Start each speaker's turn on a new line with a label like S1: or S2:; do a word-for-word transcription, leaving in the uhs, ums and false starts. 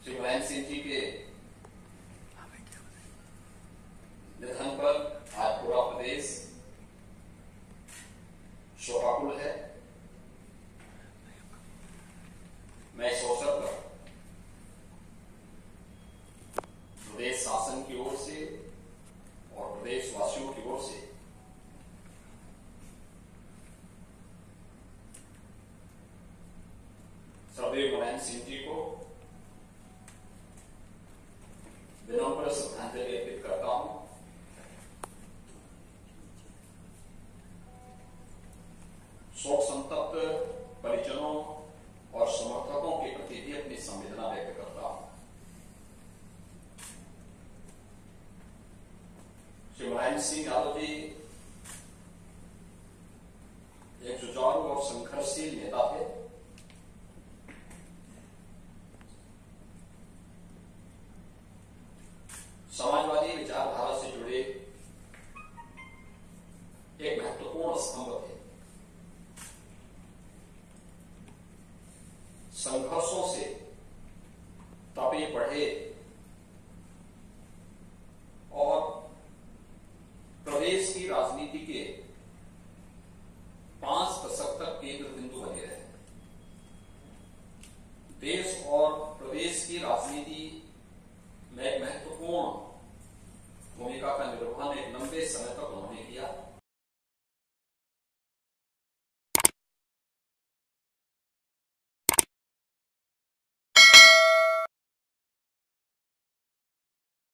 S1: श्री मुलायम सिंह जी के निधन पर आज पूरा प्रदेश शोकाकुल है। मैं इस अवसर पर प्रदेश शासन की ओर से और प्रदेश वासियों की ओर से श्रद्धेय मुलायम सिंह जी को विनम्र श्रद्धांजलि अर्पित करता हूं। शोक संतप्त परिजनों और समर्थकों के प्रति भी अपनी संवेदना व्यक्त करता हूं। श्री मुलायम सिंह यादव जी एक जुझारू और संघर्षशील नेता थे। समाजवादी विचारधारा से जुड़े एक महत्वपूर्ण स्तंभ थे। संघर्षों से तपे बढ़े